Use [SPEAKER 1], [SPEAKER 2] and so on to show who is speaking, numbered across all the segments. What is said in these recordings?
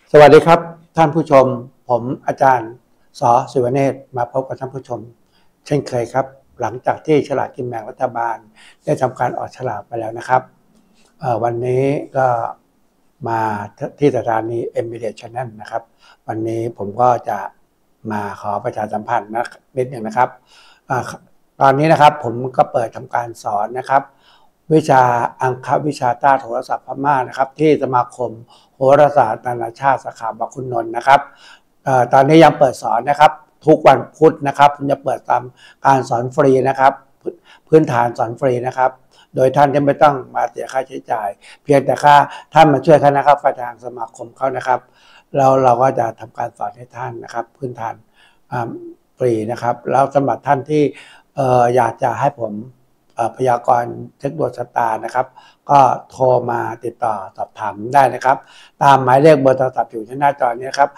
[SPEAKER 1] สวัสดีครับท่านผู้ชมผมอาจารย์ส.ศิวเนตรมาพบกับท่านผู้ชมเช่นเคยครับหลังจากที่ฉลากกินแบ่งรัฐบาลได้ทำการออกฉลากไปแล้วนะครับวันนี้ก็มาที่สถานี Emirates Channel นะครับวันนี้ผมก็จะมาขอประชาสัมพันธ์นิดหนึ่งนะครับตอนนี้นะครับผมก็เปิดทำการสอนนะครับวิชาอังควิชาต้าโทรศัพท์พม่านะครับที่สมาคมโหราศาสตร์นานาชาติสาขาบางขุนนนท์นะครับตอนนี้ยังเปิดสอนนะครับทุกวันพุธนะครับผมจะเปิดตามการสอนฟรีนะครับพื้นฐานสอนฟรีนะครับโดยท่านจะไม่ต้องมาเสียค่าใช้จ่ายเพียงแต่ค่าท่านมาช่วยคณะฝ่ายทางสมาคมเขานะครับแล้วเราก็จะทำการสอนให้ท่านนะครับพื้นฐานฟรีนะครับแล้วสำหรับท่านที่อยากจะให้ผมพยากรณ์เช็คดวงชะตานะครับก็โทรมาติดต่อสอบถามได้นะครับตามหมายเลขเบอร์โทรศัพท์อยู่ที่หน้าจอนี้ครับ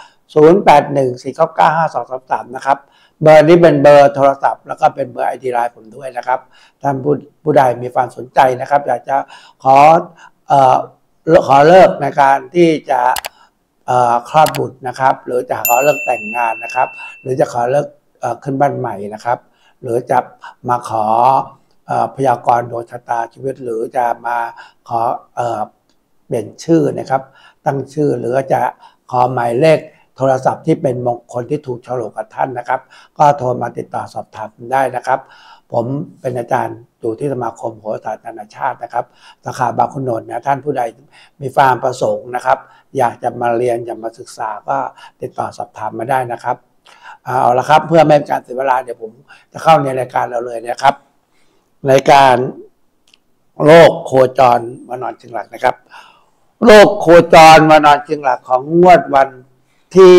[SPEAKER 1] 0814995233นะครับเบอร์นี้เป็นเบอร์โทรศัพท์แล้วก็เป็นเบอร์ ID ไลน์ผมด้วยนะครับท่านผู้ใดมีความสนใจนะครับอยากจะขอเลิกในการที่จะคลอดบุตรนะครับหรือจะขอเลิกแต่งงานนะครับหรือจะขอเลิกขึ้นบ้านใหม่นะครับหรือจะมาขอพยากรณ์ดวงชะตาชีวิตหรือจะมาขอเปลี่ยนชื่อนะครับตั้งชื่อหรือจะขอหมายเลขโทรศัพท์ที่เป็นมงคลที่ถูกฉลกกับท่านนะครับก็โทรมาติดต่อสอบถามได้นะครับผมเป็นอาจารย์อยู่ที่สมาคมโหราศาสตร์นานาชาตินะครับสาขาบางขุนนนท์นะท่านผู้ใดมีความประสงค์นะครับอยากจะมาเรียนอยากมาศึกษาก็ติดต่อสอบถามมาได้นะครับเอาละครับเพื่อไม่เป็นการเสียเวลาเดี๋ยวผมจะเข้าในรายการเราเลยนะครับในการโลกโคจรมานอนจึงหลักนะครับโลกโคจรมานอนจึงหลักของงวดวันที่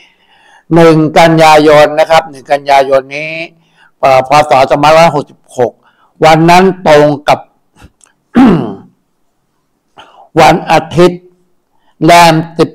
[SPEAKER 1] 1 กันยายนนะครับ1 กันยายนนี้พศ2566วันนั้นตรงกับ วันอาทิตย์แรม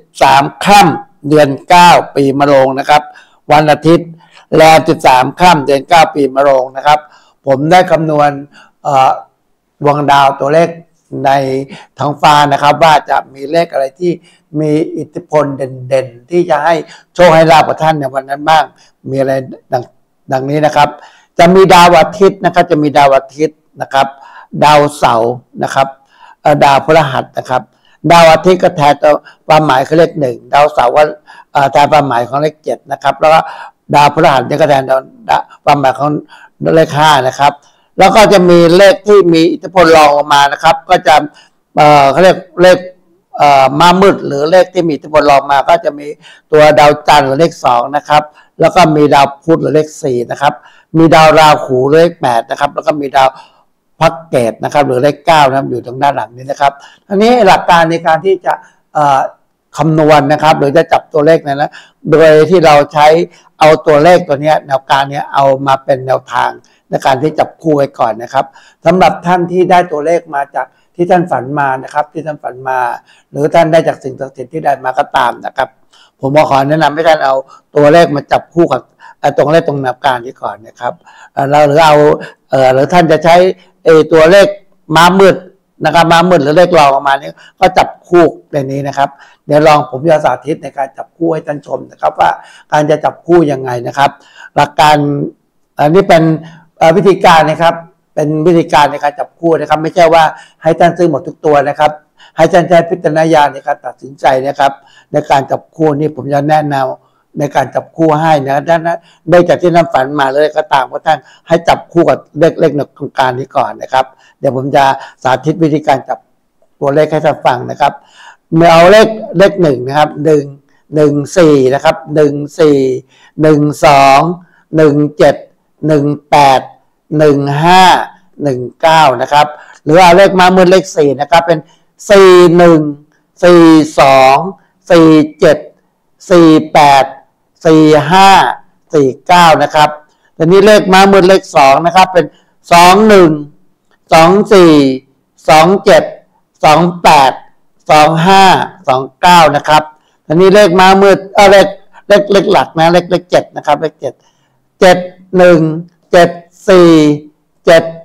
[SPEAKER 1] 13 ค่ำเดือน9ปีมะโรงนะครับวันอาทิตย์แรม13 ค่ำเดือน9ปีมะโรงนะครับผมได้คำนวณดวงดาวตัวเลขในท้องฟ้านะครับว่าจะมีเลขอะไรที่มีอิทธิพลเด่นๆที่จะให้โชคให้ลาภกับท่านในวันนั้นบ้างมีอะไรดังนี้นะครับจะมีดาวอาทิตย์นะครับจะมีดาวอาทิตย์นะครับดาวเสาร์นะครับดาวพฤหัสนะครับดาวอาทิตย์ก็แทนตัวความหมายคือเลข1ดาวเสาร์ก็แทนความหมายของเลข7นะครับแล้วก็ดาวพฤหัสก็แทนความหมายของเลข5นะครับแล้วก็จะมีเลขที่มีอิทธิพลรองลงมานะครับก็จะเขาเรียกเลขม้ามืดหรือเลขที่มีอิทธิพลรองมาก็จะมีตัวดาวจันทร์หรือเลข2นะครับแล้วก็มีดาวพุธหรือเลข4นะครับมีดาวราหูหรือเลข8นะครับแล้วก็มีดาวพระเกตนะครับหรือเลข9นะครับอยู่ตรงด้านหลังนี้นะครับอันนี้หลักการในการที่จะคำนวณนะครับหรือจะจับตัวเลขนั้นนะโดยที่เราใช้เอาตัวเลขตัวนี้แนวการนี้เอามาเป็นแนวทางในการที่จับคู่ไว้ก่อนนะครับสำหรับท่านที่ได้ตัวเลขมาจากที่ท่านฝันมานะครับที่ท่านฝันมาหรือท่านได้จากสิ่งศักดิ์สิทธิ์ที่ได้มาก็ตามนะครับผมขอแนะนำให้ท่านเอาตัวเลขมาจับคู่กับตรงเลขตรงแนวการนี้ก่อนนะครับเราหรือเอาหรือท่านจะใช้ตัวเลขม้ามืดนะครับม้ามืดหรือเลขรองออกมานี้ก็จับคู่ในนี้นะครับเดี๋ยวลองผมจะสาธิตในการจับคู่ให้ท่านชมนะครับว่าการจะจับคู่ยังไงนะครับหลักการอันนี้เป็นวิธีการนะครับเป็นวิธีการในการจับคู่นะครับไม่ใช่ว่าให้ท่านซื้อหมดทุกตัวนะครับให้ท่านใช้พิจารณญาณในการตัดสินใจนะครับในการจับคู่นี่ผมจะแนะนำในการจับคู่ให้นะท่านได้จากที่ท่านฝันมาเลยก็ตามว่าท่านให้จับคู่กับเลขในโครงการนี้ก่อนนะครับเดี๋ยวผมจะสาธิตวิธีการจับตัวเลขให้ท่านฟังนะครับเมื่อเอาเลข1นะครับ114นะครับ14 12 17 18 15 19นะครับหรือเอาเลขมามือเลข4นะครับเป็น41 42 47 48 45 49นะครับทีนี้เลขม้ามืดเลข2นะครับเป็น21 24 27 28 25 29นะครับทีนี้เลขม้ามืดเลขหลักนะเลข7นะครับเลข7 71 74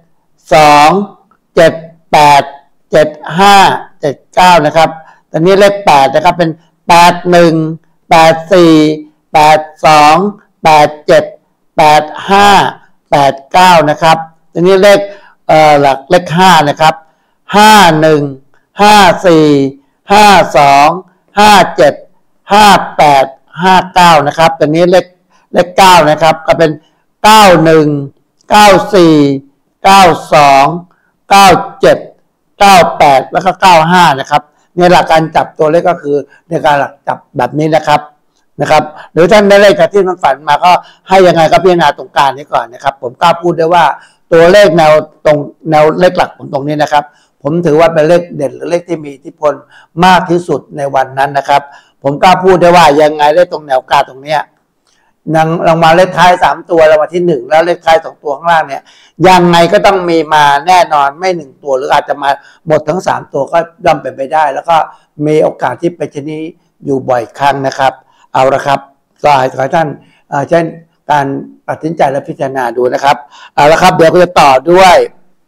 [SPEAKER 1] 72 78 75 79นะครับตอนนี้เลข8นะครับเป็น 81 82 87 85 89นะครับทีนี้เลขหลักเลข5นะครับ51 54 52 57 58 59นะครับตัวนี้เลข9นะครับก็เป็น91 94 92 97 98แล้วก็95นะครับในหลักการจับตัวเลขก็คือในการหลักจับแบบนี้นะครับหรือท่านได้เลขจากที่มันฝันมาก็ให้ยังไงก็พิจารณาตรงกลางนี้ก่อนนะครับผมกล้าพูดได้ว่าตัวเลขแนวเลขหลักผมตรงนี้นะครับผมถือว่าเป็นเลขเด่นหรือเลขที่มีอิทธิพลมากที่สุดในวันนั้นนะครับผมกล้าพูดได้ว่ายังไงเลขตรงแนวกลางตรงเนี้ยรางวัลเลขท้าย3ตัวรางวัลที่1แล้วเลขท้าย2ตัวข้างล่างเนี่ยยังไงก็ต้องมีมาแน่นอนไม่1ตัวหรืออาจจะมาหมดทั้ง3ตัวก็ย่อมเป็นไปได้แล้วก็มีโอกาสที่เป็นชนิดอยู่บ่อยครั้งนะครับเอาละครับก็ขอท่านใช้การตัดสินใจและพิจารณาดูนะครับเอาละครับเดี๋ยวก็จะต่อด้วย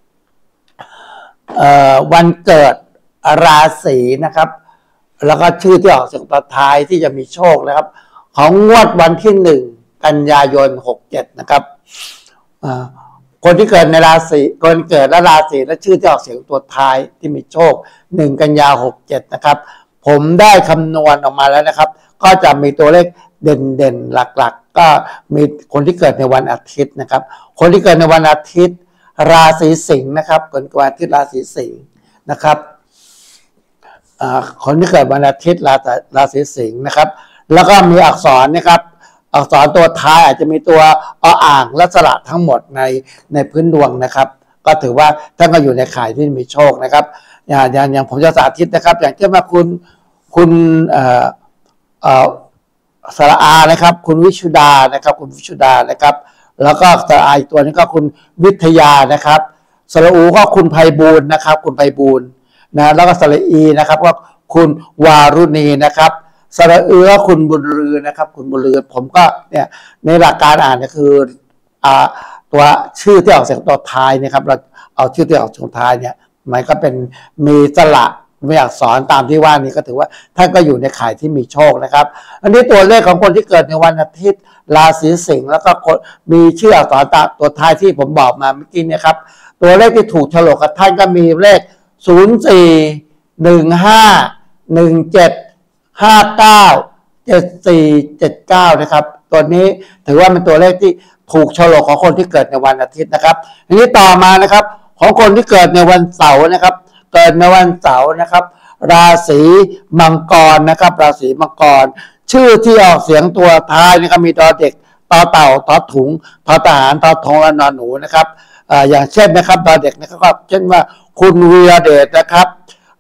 [SPEAKER 1] วันเกิดราศีนะครับแล้วก็ชื่อที่ออกเสียงต่อท้ายที่จะมีโชคนะครับของงวดวันที่1กันยายน67นะครับคนที่เกิดในราศีคนเกิดและราศีและชื่อที่ออกเสียงตัวท้ายที่มีโชค1กันยา67นะครับผมได้คำนวณออกมาแล้วนะครับก็จะมีตัวเลขเด่นๆหลักๆก็มีคนที่เกิดในวันอาทิตย์นะครับคนที่เกิดในวันอาทิตย์ราศีสิงห์นะครับคนเกิดวันอาทิตย์ราศีสิงห์นะครับคนที่เกิดวันอาทิตย์ราศีสิงห์นะครับแล้วก็มีอักษรนะครับอักษรตัวท้ายอาจจะมีตัวอ่างและสระทั้งหมดในพื้นดวงนะครับก็ถือว่าท่านก็อยู่ในข่ายที่มีโชคนะครับอย่างผมจะสาธิตนะครับอย่างเช่นว่าคุณสระอานะครับคุณวิชุดานะครับคุณวิชุดานะครับแล้วก็สระอาอีกตัวนี้ก็คุณวิทยานะครับสระอูก็คุณไพบูลย์นะครับคุณไพบูลย์นะแล้วก็สระอีนะครับก็คุณวารุณีนะครับสระเอือคุณบุญลือนะครับคุณบุญลือผมก็เนี่ยในหลักการอ่านก็คือตัวชื่อที่ออกเสียงตัวท้ายนะครับเราเอาชื่อที่ออกเสียงท้ายเนี่ยมันก็เป็นมีสระมีอักษรตามที่ว่านี้ก็ถือว่าท่านก็อยู่ในข่ายที่มีโชคนะครับอันนี้ตัวเลขของคนที่เกิดในวันอาทิตย์ราศีสิงห์แล้วก็มีชื่ออักษรตัวท้ายที่ผมบอกมาเมื่อกี้เนี่ยครับตัวเลขที่ถูกฉลกกับท่านก็มีเลข04 15 17 59 74 79นะครับตัวนี้ถือว่าเป็นตัวเลขที่ถูกฉลกของคนที่เกิดในวันอาทิตย์นะครับทีนี้ต่อมานะครับของคนที่เกิดในวันเสาร์นะครับเกิดในวันเสาร์นะครับราศีมังกรนะครับราศีมังกรชื่อที่ออกเสียงตัวท้ายนะครับมีตอเด็กตอเต่าตอถุงตอทหารตอทงและนอนหนูนะครับอย่างเช่นนะครับตอเด็กนะครับเช่นว่าคุณวีระเดชนะครับ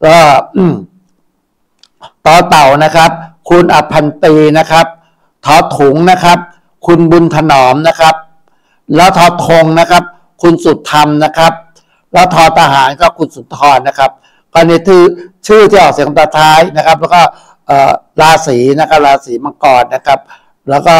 [SPEAKER 1] ตอเต่านะครับคุณอภันตีนะครับทอถุงนะครับคุณบุญถนอมนะครับแล้วทอธงนะครับคุณสุดธรรมนะครับแล้วทอทหารก็คุณสุนทรนะครับก็นี่คือชื่อที่ออกเสียงตาท้ายนะครับแล้วก็ราศีนะครับราศีมังกรนะครับแล้วก็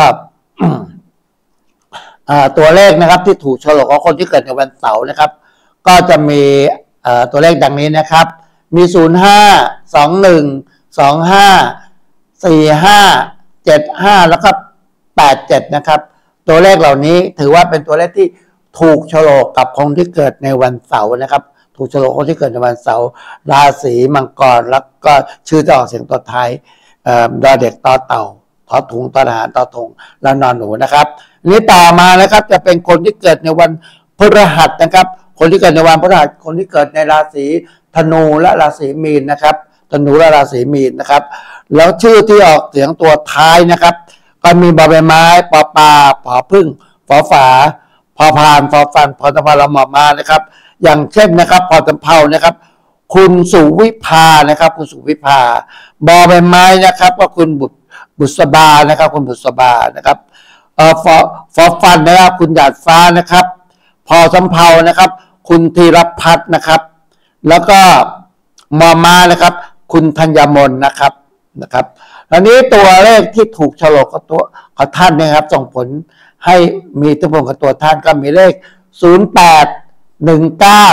[SPEAKER 1] ตัวเลขนะครับที่ถูกฉลกของคนที่เกิดในวันเสาร์นะครับก็จะมีตัวเลขดังนี้นะครับมี05 21 25 45 75แล้วก็87นะครับตัวเลขเหล่านี้ถือว่าเป็นตัวเลขที่ถูกฉลกกับคนที่เกิดในวันเสาร์นะครับถูกฉลกคนที่เกิดในวันเสาร์ราศีมังกรแล้วก็ชื่อจะออกเสียงตัวท้ายดอเด็กตอเต่าทอถุงตอทหารตอธงและนอนหนูนะครับนี้ต่อมานะครับจะเป็นคนที่เกิดในวันพฤหัสนะครับคนที่เกิดในวันพฤหัสคนที่เกิดในราศีธนูและราศีมีนนะครับธนูและราศีมีนนะครับแล้วชื่อที่ออกเสียงตัวท้ายนะครับก็มีบอใบไม้ปอปลาผอพึ่งฝอฝาพอพานฟอฟันพอตะพาละหมอมานะครับอย่างเช่นนะครับพอตะเภานะครับคุณสุวิภานะครับคุณสุวิภาบอใบไม้นะครับก็คุณบุษบานะครับคุณบุษบานะครับฟอฟันนะครับคุณหยาดฟ้านะครับพอสำเภานะครับคุณธีรพัฒน์นะครับแล้วก็มอมานะครับคุณธัญมนนะครับอันนี้ตัวเลขที่ถูกฉลกกับตัวของท่านนะครับส่งผลให้มีตัวผลกับตัวท่านก็มีเลข08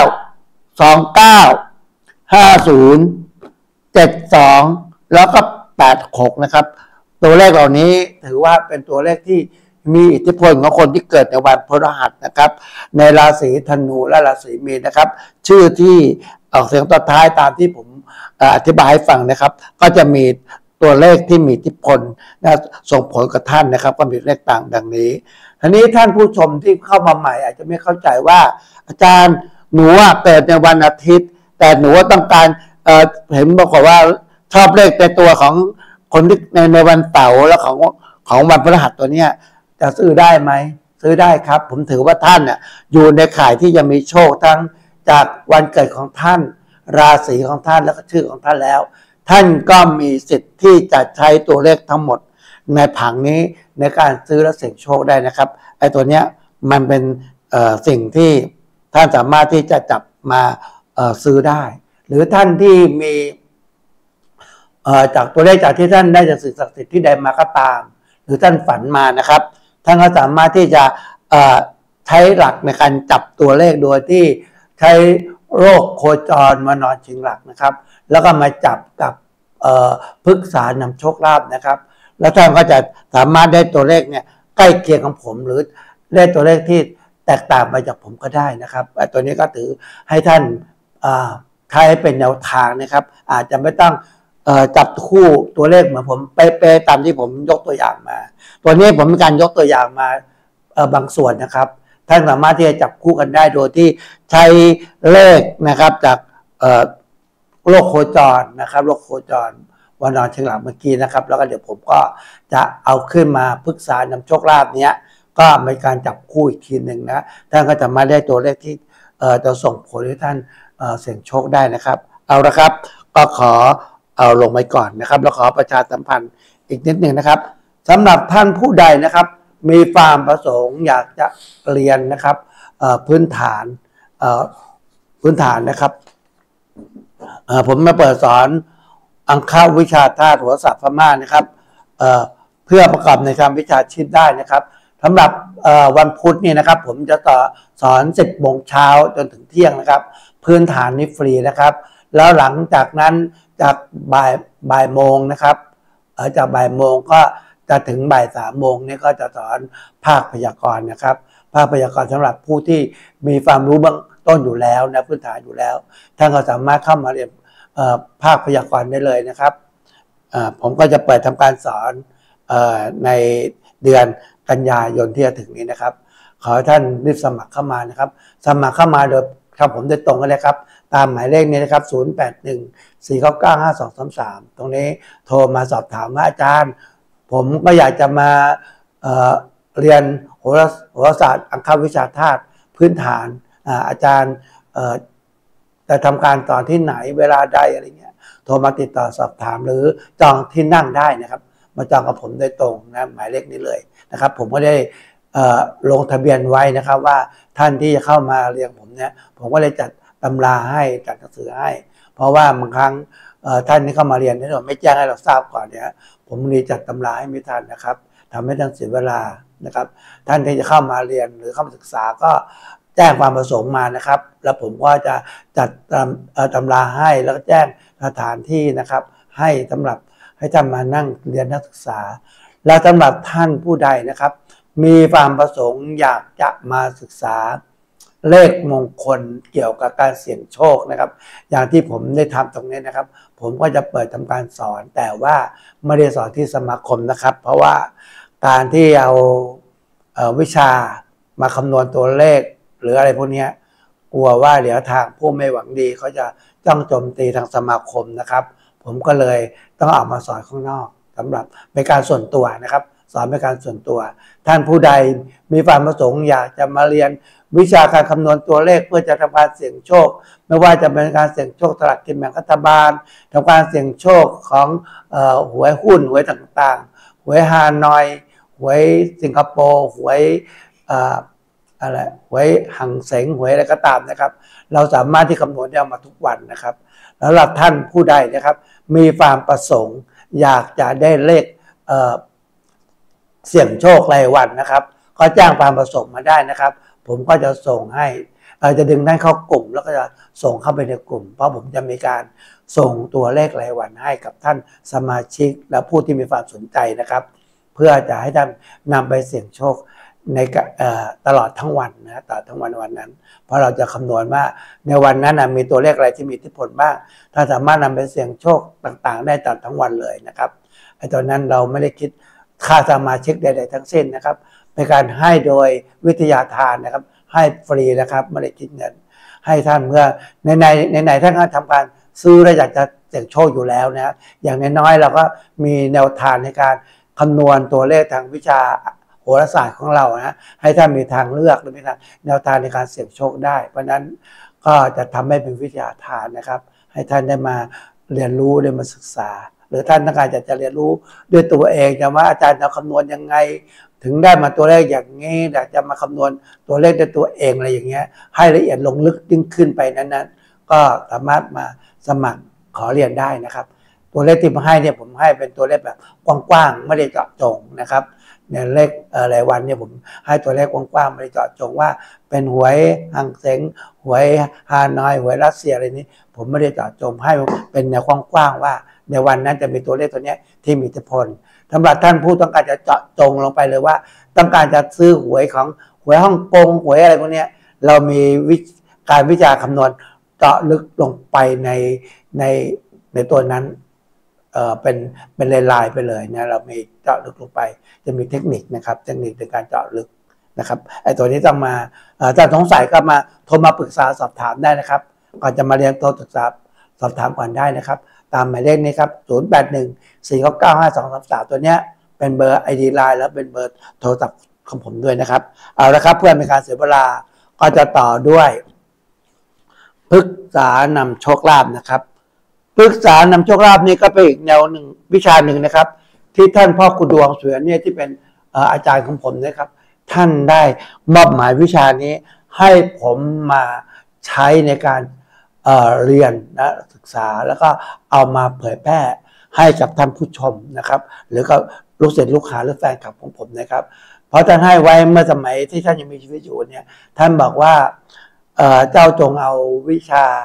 [SPEAKER 1] 19 29 50 72แล้วก็ 86นะครับตัวเลขเหล่านี้ถือว่าเป็นตัวเลขที่มีอิทธิพลของคนที่เกิดในวันพฤหัสนะครับในราศีธนูและราศีมีนนะครับชื่อที่ออกเสียงต่อท้ายตามที่ผมอธิบายให้ฟังนะครับก็จะมีตัวเลขที่มีอิทธิพลนะส่งผลกับท่านนะครับก็มีเลขต่างดังนี้ทีนี้ท่านผู้ชมที่เข้ามาใหม่อาจจะไม่เข้าใจว่าอาจารย์หนูเกิดในวันอาทิตย์แต่หนูต้องการเห็นบอกว่าชอบเลขในตัวของคนที่ในวันเสาร์และของวันพฤหัสตัวเนี้ยจะซื้อได้ไหมซื้อได้ครับผมถือว่าท่านเนี่ยอยู่ในข่ายที่จะมีโชคทั้งจากวันเกิดของท่านราศีของท่านและก็ชื่อของท่านแล้วท่านก็มีสิทธิ์ที่จะใช้ตัวเลขทั้งหมดในผังนี้ในการซื้อและเสี่ยงโชคได้นะครับไอ้ตัวเนี้ยมันเป็นสิ่งที่ท่านสามารถที่จะจับมาซื้อได้หรือท่านที่มีจากตัวเลขจากที่ท่านได้จากสิ่งศักดิ์สิทธิ์ที่ใดมาก็ตามหรือท่านฝันมานะครับท่านก็สามารถที่จะใช้หลักในการจับตัวเลขโดยที่ใช้โรคโคจรมานอนชิงหลักนะครับแล้วก็มาจับกับพฤกษานำโชคลาภนะครับแล้วท่านก็จะสามารถได้ตัวเลขเนี่ยใกล้เคียงของผมหรือได้ตัวเลขที่แตกต่างไปจากผมก็ได้นะครับตัวนี้ก็ถือให้ท่านใช้เป็นแนวทางนะครับอาจจะไม่ต้องจับคู่ตัวเลขเหมือนผมเป๊ะๆตามที่ผมยกตัวอย่างมาตัวนี้ผมมีการยกตัวอย่างมาบางส่วนนะครับท่านสามารถที่จะจับคู่กันได้โดยที่ใช้เลขนะครับจากโลกโคจรนะครับโลกโคจรวันนอนเชียงหลังเมื่อกี้นะครับแล้วก็เดี๋ยวผมก็จะเอาขึ้นมาปรึกษานำโชคลาภเนี้ยก็มีการจับคู่อีกทีหนึ่งนะท่านก็จะมาได้ตัวเลขที่จะส่งผลให้ท่านเสี่ยงโชคได้นะครับเอาละครับก็ขอเอาลงไปก่อนนะครับแล้วขอประชาสัมพันธ์อีกนิดหนึ่งนะครับสำหรับท่านผู้ใดนะครับมีความประสงค์อยากจะเรียนนะครับพื้นฐานนะครับผมมาเปิดสอนอังคารวิชาธาตุโหราศาสตร์พม่านะครับเพื่อประกอบในทางวิชาชีพได้นะครับสำหรับวันพุธนี่นะครับผมจะสอน10 โมงเช้าจนถึงเที่ยงนะครับพื้นฐานนี้ฟรีนะครับแล้วหลังจากนั้นจากบ่ายโมงนะครับจากบ่ายโมงก็จะถึงบ่าย3 โมงนี่ก็จะสอนภาคพยากรณ์นะครับภาคพยากรณ์สำหรับผู้ที่มีความรู้เบื้องต้นอยู่แล้วนะพื้นฐานอยู่แล้วท่านก็สามารถเข้ามาเรียนภาคพยากรณ์ได้เลยนะครับผมก็จะเปิดทำการสอนในเดือนกันยายนที่จะถึงนี้นะครับขอให้ท่านรีบสมัครเข้ามานะครับสมัครเข้ามาโดยครับผมจะตรงกันเลยครับตามหมายเลขนี้นะครับ0814995233ตรงนี้โทรมาสอบถามว่าอาจารย์ผมก็อยากจะมาเรียนโหราศาสตร์อังคารวิชาธาตุพื้นฐานอาจารย์จะทำการสอนที่ไหนเวลาใดอะไรเงี้ยโทรมาติดต่อสอบถามหรือจองที่นั่งได้นะครับมาจองกับผมโดยตรงนะหมายเลขนี้เลยนะครับผมก็ได้ลงทะเบียนไว้นะครับว่าท่านที่จะเข้ามาเรียนผมเนี่ยผมก็เลยจัดตำราให้จัดหนังสือให้เพราะว่าบางครั้งท่านที่เข้ามาเรียนเนี่ยไม่แจ้งให้เราทราบก่อนเนี่ยผมมีจัดตำราให้ไม่ทันนะครับทำให้ท่านเสียเวลานะครับท่านที่จะเข้ามาเรียนหรือเข้ามาศึกษาก็แจ้งความประสงค์มานะครับแล้วผมก็จะจัดตำราให้แล้วก็แจ้งสถานที่นะครับให้สำหรับให้ท่านมานั่งเรียนนักศึกษาและสำหรับท่านผู้ใดนะครับมีความประสงค์อยากจะมาศึกษาเลขมงคลเกี่ยวกับการเสี่ยงโชคนะครับอย่างที่ผมได้ทำตรงนี้นะครับผมก็จะเปิดทำการสอนแต่ว่าไม่ได้สอนที่สมาคมนะครับเพราะว่าการที่เอาวิชามาคำนวณตัวเลขหรืออะไรพวกนี้กลัวว่าเดี๋ยวทางผู้ไม่หวังดีเขาจะจ้องโจมตีทางสมาคมนะครับผมก็เลยต้องออกมาสอนข้างนอกสำหรับเป็นการส่วนตัวนะครับสอนเป็นการส่วนตัวท่านผู้ใดมีความประสงค์อยากจะมาเรียนวิชาการคำนวณตัวเลขเพื่อจะทำการเสี่ยงโชคไม่ว่าจะเป็นการเสี่ยงโชคสลากกินแบ่งรัฐบาลทำการเสี่ยงโชคของหวยหุ้นหวยต่างๆหวยฮานอยหวยสิงคโปร์หวยอะไรหวยหังเสงหวยอะไรก็ตามนะครับเราสามารถที่คำนวณได้มาทุกวันนะครับแล้วหลักท่านผู้ใดนะครับมีความประสงค์อยากจะได้เลขเสี่ยงโชครายวันนะครับก็แจ้งความประสงค์มาได้นะครับผมก็จะส่งให้เราจะดึงท่านเข้ากลุ่มแล้วก็จะส่งเข้าไปในกลุ่มเพราะผมจะมีการส่งตัวเลขรายวันให้กับท่านสมาชิกและผู้ที่มีความสนใจนะครับเพื่อจะให้ท่านนำไปเสี่ยงโชคในตลอดทั้งวันนะตลอดทั้งวันนั้นเพราะเราจะคำนวณว่าในวันนั้นมีตัวเลขอะไรที่มีอิทธิพลบ้างถ้าสามารถนำไปเสี่ยงโชคต่างๆได้ตลอดทั้งวันเลยนะครับไอ้ตอนนั้นเราไม่ได้คิดค่าสมาชิกใดๆทั้งสิ้นนะครับเป็นการให้โดยวิทยาทานนะครับให้ฟรีนะครับไม่ได้คิดเงินให้ท่านเมื่อในท่านก็ทำการซื้อและอยากจะเสี่ยงโชคอยู่แล้วนะอย่างน้อยๆเราก็มีแนวทางในการคำนวณตัวเลขทางวิชาโหราศาสตร์ของเรานะให้ท่านมีทางเลือกหรือมีแนวทางในการเสี่ยงโชคได้เพราะนั้นก็จะทำให้เป็นวิทยาทานนะครับให้ท่านได้มาเรียนรู้ได้มาศึกษาหรือท่านต้องการจะเรียนรู้ด้วยตัวเองจะว่าอาจารย์จะคำนวณยังไงถึงได้มาตัวเลขอย่างนี้อยากจะมาคำนวณตัวเลขด้วยตัวเองอะไรอย่างเงี้ยให้ละเอียดลงลึกยิ่งขึ้นไปนั้นก็สามารถมาสมัครขอเรียนได้นะครับตัวเลขที่ผมให้เนี่ยผมให้เป็นตัวเลขแบบกว้างๆไม่ได้เจาะจงนะครับในเลขรายวันเนี่ยผมให้ตัวเลขกว้างๆไม่ได้เจาะจงว่าเป็นหวยฮังเส็งหวยฮานอยหวยรัสเซียอะไรนี้ผมไม่ได้เจาะจงให้เป็นแนวกว้างๆว่าในวันนั้นจะมีตัวเลขตัวนี้ที่มีอิทธิพลสำหรับท่านผู้ต้องการจะเจาะจงลงไปเลยว่าต้องการจะซื้อหวยของหวยฮ่องกงหวยอะไรพวกนี้เรามีการวิจารณ์คำนวณเจาะลึกลงไปในตัวนั้นเป็นลายๆไปเลยนะเรามีเจาะลึกลงไปจะมีเทคนิคนะครับเทคนิคในการเจาะลึกนะครับไอ้ตัวนี้ต้องมาถ้าสงสัยก็มาโทรมาปรึกษาสอบถามได้นะครับก่อนจะมาเรียนโทรปรึกษาสอบถามก่อนได้นะครับตามหมายเลขนี้ครับ0814995233ตัวเนี้ยเป็นเบอร์ ID Line แล้วเป็นเบอร์โทรศัพท์ของผมด้วยนะครับเอาละครับเพื่อเป็นการเสียเวลาก็จะต่อด้วยปรึกษานำโชคลาภนะครับปรึกษานำโชคลาภนี่ก็เป็นอีกแนวหนึ่งวิชาหนึ่งนะครับที่ท่านพ่อครูดวงเสือเนี่ยที่เป็นอาจารย์ของผมนะครับท่านได้มอบหมายวิชานี้ให้ผมมาใช้ในการเรียนนะศึกษาแล้วก็เอามาเผยแพร่ให้กับท่านผู้ชมนะครับหรือก็ลูกศิษย์ลูกหาหรือแฟนคลับของผมนะครับเพราะท่านให้ไว้เมื่อสมัยที่ท่านยังมีชีวิตอยู่เนี่ยท่านบอกว่าเจ้าจงเอาวิชา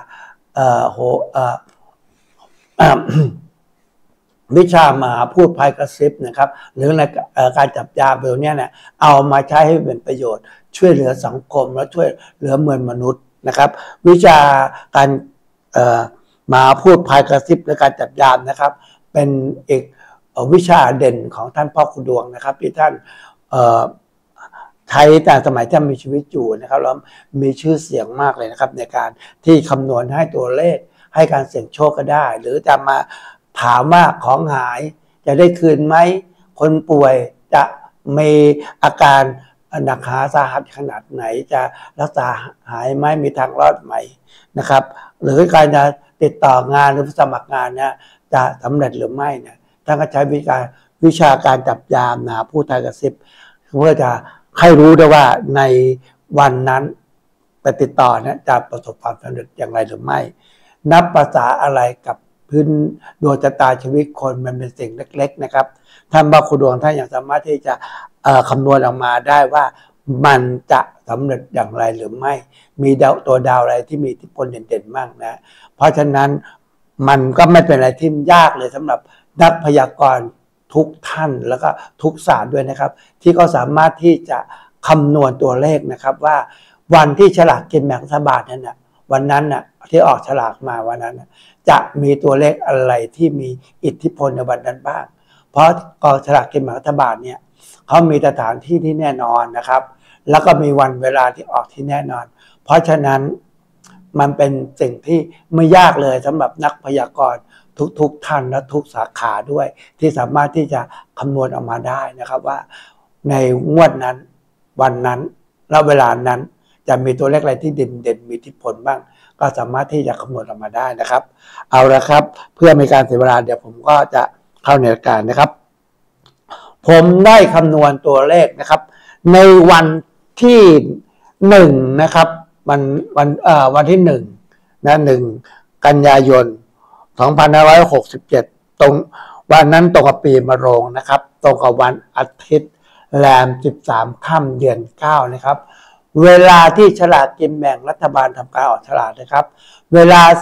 [SPEAKER 1] วิชามหาพูดภัยกระซิบนะครับหรือในการจับยาแบบนี้เนี่ยเอามาใช้ให้เป็นประโยชน์ช่วยเหลือสังคมและช่วยเหลือมนุษย์นะครับวิชาการมหาพูดภัยกระซิบและการจับยามนะครับเป็นอีกวิชาเด่นของท่านพ่อครูดวงนะครับที่ท่านใช้แต่สมัยที่มีชีวิตอยู่นะครับแล้วมีชื่อเสียงมากเลยนะครับในการที่คำนวณให้ตัวเลขให้การเสี่ยงโชคก็ได้หรือจะมาถามว่าของหายจะได้คืนไหมคนป่วยจะมีอาการหนักหาสาหัสขนาดไหนจะรักษาหายไหมมีทางรอดไหมนะครับหรือการจะติดต่องานหรือสมัครงานเนี่ยจะสำเร็จหรือไม่เนี่ยท่านก็ใช้วิชาการจับยามนะผู้ทายกระซิบเพื่อจะให้รู้ได้ว่าในวันนั้นไปติดต่อเนี่ยจะประสบความสำเร็จอย่างไรหรือไม่นับภาษาอะไรกับพื้นดวงชะตาชีวิตคนมันเป็นสิ่งเล็กๆนะครับท่านพ่อครูดวงท่านยังสามารถที่จะคำนวณออกมาได้ว่ามันจะสำเร็จอย่างไรหรือไม่มีตัวดาวอะไรที่มีอิทธิพลเด่นๆมากนะเพราะฉะนั้นมันก็ไม่เป็นอะไรที่ยากเลยสำหรับนักพยากรณ์ทุกท่านแล้วก็ทุกศาสตร์ด้วยนะครับที่เขาสามารถที่จะคำนวณตัวเลขนะครับว่าวันที่ฉลากกินแบ่งรัฐบาลนั้นนะวันนั้นน่ะที่ออกฉลากมาวันนั้นจะมีตัวเลขอะไรที่มีอิทธิพลในวันนั้นบ้างเพราะกองฉลากกินแบ่งรัฐบาลเนี่ยเขามีสถานที่ที่แน่นอนนะครับแล้วก็มีวันเวลาที่ออกที่แน่นอนเพราะฉะนั้นมันเป็นสิ่งที่ไม่ยากเลยสำหรับนักพยากรณ์ทุกท่านและทุกสาขาด้วยที่สามารถที่จะคำนวณออกมาได้นะครับว่าในงวดนั้นวันนั้นและเวลานั้นจะมีตัวเลขอะไรที่เด่นมีอิทธิพลบ้างก็สามารถที่จะคำนวณออกมาได้นะครับเอาละครับเพื่อไม่การเสียเวลาเดี๋ยวผมก็จะเข้าในรายการนะครับผมได้คำนวณตัวเลขนะครับในวันที่1นะครับวันที่1นะ1 กันยายน 2567ตรงวันนั้นตรงกับปีมะโรงนะครับตรงกับวันอาทิตย์แรม13 ค่ำเดือน9นะครับเวลาที่ฉลากกินแบ่งรัฐบาลทำการออกฉลากนะครับเวลา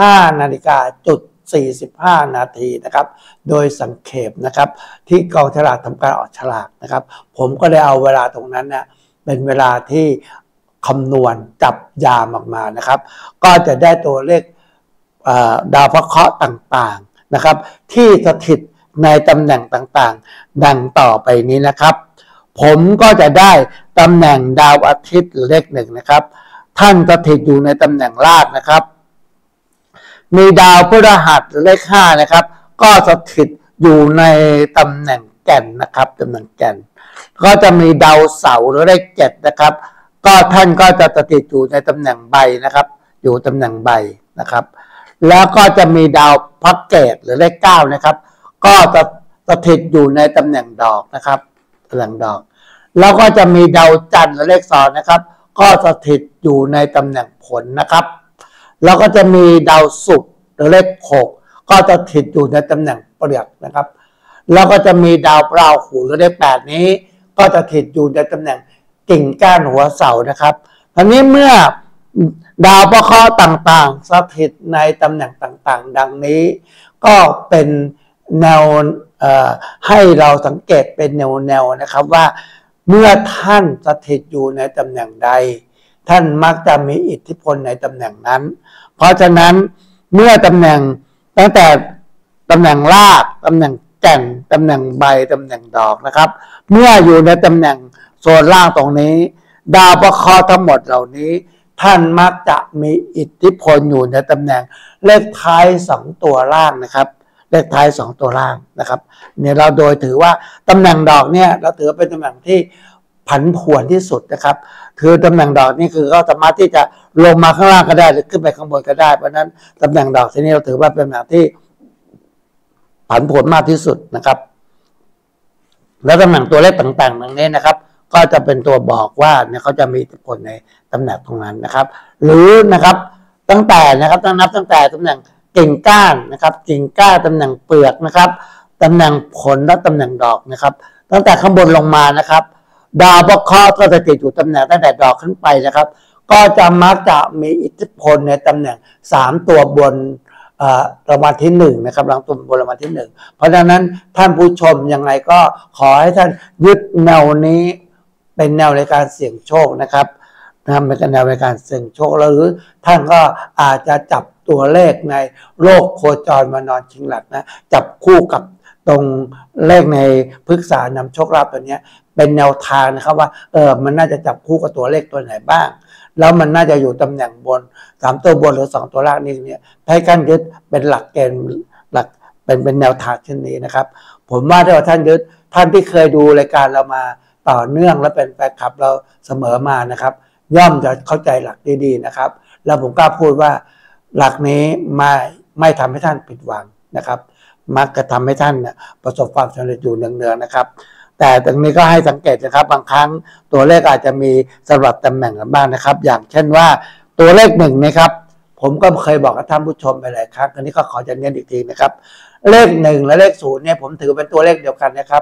[SPEAKER 1] 15:45 นาทีนะครับโดยสังเขปนะครับที่กองฉลากทำการออกฉลากนะครับผมก็ได้เอาเวลาตรงนั้นเนี่ยเป็นเวลาที่คำนวณจับยามออกมานะครับก็จะได้ตัวเลขดาวพระเคราะห์ต่างๆนะครับที่สถิตในตำแหน่งต่างๆดังต่อไปนี้นะครับผมก็จะได้ตำแหน่งดาวอาทิตย์เลขหนึ่งนะครับท่านสถิตอยู่ในตำแหน่งรากนะครับมีดาวพฤหัสเลข5นะครับก็สถิตอยู่ในตำแหน่งแก่นนะครับตำแหน่งแก่นก็จะมีดาวเสาร์เลข7นะครับก็ท่านก็จะสถิตอยู่ในตำแหน่งใบนะครับอยู่ตำแหน่งใบนะครับแล้วก็จะมีดาวพระเกตหรือเลข9นะครับก็จะสถิตอยู่ในตำแหน่งดอกนะครับตำแหน่งดอกแล้วก็จะมีดาวจันทร์หรือเลข2นะครับก็สถิตอยู่ในตำแหน่งผลนะครับแล้วก็จะมีดาวศุกร์หรือเลข6ก็จะสถิตอยู่ในตำแหน่งเปลือกนะครับแล้วก็จะมีดาวราหูหรือเลข8นี้ก็จะสถิตอยู่ในตำแหน่งกิ่งก้านหัวเสานะครับอันนี้เมื่อดาวพระเคราะห์ต่างๆสถิตในตำแหน่งต่างๆดังนี้ก็เป็นแนวให้เราสังเกตเป็นแนวนะครับว่าเมื่อท่านสถิตอยู่ในตำแหน่งใดท่านมักจะมีอิทธิพลในตำแหน่งนั้นเพราะฉะนั้นเมื่อตำแหน่งตั้งแต่ตำแหน่งรากตำแหน่งแก่นตำแหน่งใบตำแหน่งดอกนะครับเมื่ออยู่ในตำแหน่งโซนล่างตรงนี้ดาวพระเคราะห์ทั้งหมดเหล่านี้ท่านมักจะมีอิทธิพลอยู่ในตำแหน่งเลขท้าย2ตัวล่างนะครับเลขท้าย2ตัวล่างนะครับเนี่ยเราโดยถือว่าตำแหน่งดอกเนี่ยเราถือเป็นตำแหน่งที่ผันผวนที่สุดนะครับคือตำแหน่งดอกนี่คือก็สามารถที่จะลงมาข้างล่างก็ได้หรือขึ้นไปข้างบนก็ได้เพราะนั้นตำแหน่งดอกที่นี้เราถือว่าเป็นตำแหน่งที่ผันผวนมากที่สุดนะครับแล้วตำแหน่งตัวเลขต่างๆดังนี้นะครับก็จะเป็นตัวบอกว่าเนี่ยเขาจะมีอิทธิพลในตำแหน่งตรงนั้นนะครับหรือนะครับตั้งแต่นะครับตั้งแต่ตำแหน่งกิ่งก้านนะครับกิ่งก้านตำแหน่งเปลือกนะครับตำแหน่งผลและตำแหน่งดอกนะครับตั้งแต่ข้างบนลงมานะครับดาวพระเคราะห์ก็จะติดอยู่ตำแหน่งตั้งแต่ดอกขึ้นไปนะครับก็จะมักจะมีอิทธิพลในตำแหน่ง3ตัวบนรางวัลที่1นะครับรางวัลบนรางวัลที่1เพราะฉะนั้นท่านผู้ชมยังไงก็ขอให้ท่านยึดแนวนี้เป็นแนวในการเสี่ยงโชคนะครับเป็นแนวในการเสี่ยงโชคหรือท่านก็อาจจะจับตัวเลขในโลกโคจรมานอนชิงหลักนะจับคู่กับตรงเลขในพฤกษานำโชคลาภตัวนี้เป็นแนวทางนะครับว่ามันน่าจะจับคู่กับตัวเลขตัวไหนบ้างแล้วมันน่าจะอยู่ตำแหน่งบน3ตัวบนหรือ2ตัวล่างนี่เนี่ยให้ท่านยึดเป็นหลักเกณฑ์หลักเป็นแนวทางเช่นนี้นะครับผมว่าถ้าท่านยึดท่านที่เคยดูรายการเรามาต่อเนื่องและเป็นแฟนคลับเราเสมอมานะครับย่อมจะเข้าใจหลักดีๆนะครับแล้วผมกล้าพูดว่าหลักนี้ไม่ทำให้ท่านผิดหวังนะครับมักจะทำให้ท่านประสบความสำเร็จอยู่เนืองๆนะครับแต่ตรงนี้ก็ให้สังเกตนะครับบางครั้งตัวเลขอาจจะมีสำหรับตำแหน่งกันบ้างนะครับอย่างเช่นว่าตัวเลข1นะครับผมก็เคยบอกกับท่านผู้ชมไปหลายครั้งอันนี้ก็ขอจะเน้นอีกทีนะครับเลข1และเลข0เนี่ยผมถือเป็นตัวเลขเดียวกันนะครับ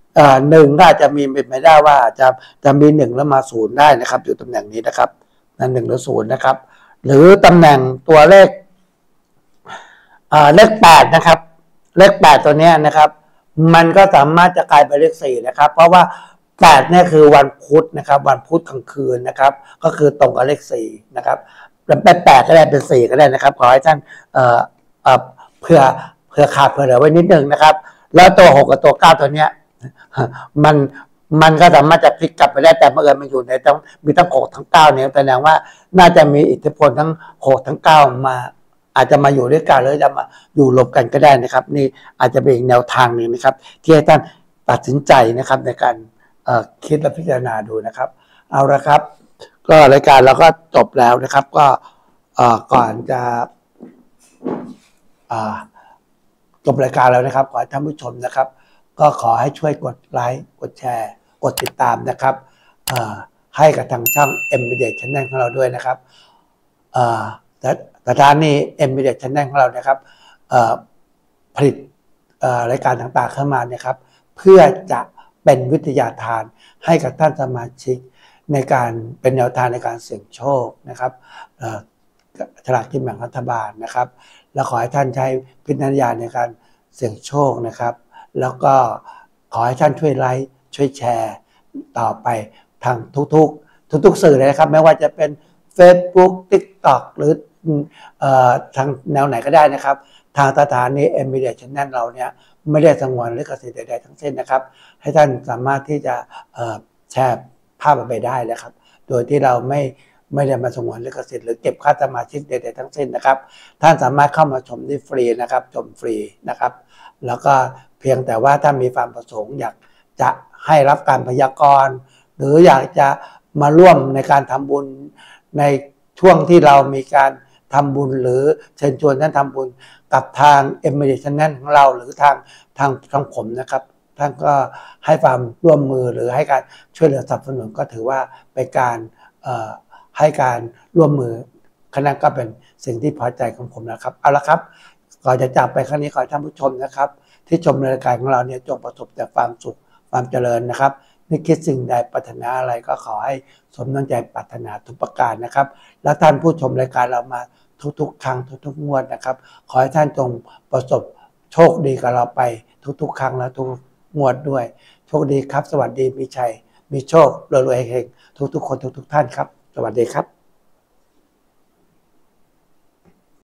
[SPEAKER 1] 1ก็อาจจะมีเป็นไปได้ว่าจะมี1แล้วมา0ได้นะครับอยู่ตำแหน่งนี้นะครับนั่น1หรือ0นะครับหรือตำแหน่งตัวเลขเลข8นะครับเลข8ตัวนี้นะครับมันก็สามารถจะกลายเป็นเลข4นะครับเพราะว่า8เนี่ยคือวันพุธนะครับวันพุธกลางคืนนะครับก็คือตรงกับเลข4นะครับเป็น8ก็ได้เป็น4ก็ได้นะครับขอให้ท่านเผื่อขาดเผื่อเหลือไว้นิดนึงนะครับแล้วตัว6กับตัว9ตัวเนี้ยมันก็สามารถจะพลิกกลับไปได้แต่เมื่อมันอยู่ในมีทั้ง6ทั้ง9เนี่ยแสดงว่าน่าจะมีอิทธิพลทั้ง6ทั้ง9มาอาจจะมาอยู่ด้วยกันหรือจะมาอยู่รวมกันก็ได้นะครับนี่อาจจะเป็นอีกแนวทางหนึ่งนะครับที่ให้ท่านตัดสินใจนะครับในการคิดและพิจารณาดูนะครับเอาละครับก็รายการเราก็จบแล้วนะครับก็ก่อนจะจบรายการแล้วนะครับขอให้ท่านผู้ชมนะครับก็ขอให้ช่วยกดไลค์กดแชร์กดติดตามนะครับให้กับทางช่อง MBD Channel ของเราด้วยนะครับสถานี MBD Channel ของเรานะครับผลิตรายการต่างๆเข้ามาเนี่ยครับเพื่อจะเป็นวิทยาทานให้กับท่านสมาชิกในการเป็นแนวทางในการเสี่ยงโชคนะครับฉลากกินแบ่งรัฐบาลนะครับแล้วขอให้ท่านใช้วิจารณญาณในการเสี่ยงโชคนะครับแล้วก็ขอให้ท่านช่วยไลค์ช่วยแชร์ต่อไปทางทุกสื่อเลยนะครับไม่ว่าจะเป็น Facebook TikTok หรือทางแนวไหนก็ได้นะครับทางสถานี Media Channel เราเนี่ยไม่ได้สงวนลิขสิทธิ์ใดๆทั้งสิ้นนะครับให้ท่านสามารถที่จะแชร์ภาพไปได้เลยครับโดยที่เราไม่ได้มาสงวนลิขสิทธิ์หรือเก็บค่าสมาชิกใดๆทั้งสิ้นนะครับท่านสามารถเข้ามาชมได้ฟรีนะครับชมฟรีนะครับแล้วก็เพียงแต่ว่าถ้ามีความประสงค์อยากจะให้รับการพยากรณ์หรืออยากจะมาร่วมในการทำบุญในช่วงที่เรามีการทำบุญหรือเชิญชวนท่านทำบุญกับทาง Media Channel ของเราหรือทางผมนะครับท่านก็ให้ความร่วมมือหรือให้การช่วยเหลือสนับสนุนก็ถือว่าเป็นการให้การร่วมมือคณะก็เป็นสิ่งที่พอใจของผมนะครับเอาละครับก่อนจะจากไปครั้งนี้ขอให้ท่านผู้ชมนะครับที่ชมรายการของเราเนี่ยจงประสบแต่ความสุขความเจริญนะครับนึกคิดสิ่งใดปรารถนาอะไรก็ขอให้สมดังใจปรารถนาทุกประการนะครับและท่านผู้ชมรายการเรามาทุกๆครั้งทุกๆงวดนะครับขอให้ท่านจงประสบโชคดีกับเราไปทุกๆครั้งและทุกงวดด้วยโชคดีครับสวัสดีมีชัยมีโชครวยๆเฮงๆทุกๆคนทุกๆท่านครับสวัสดีครับ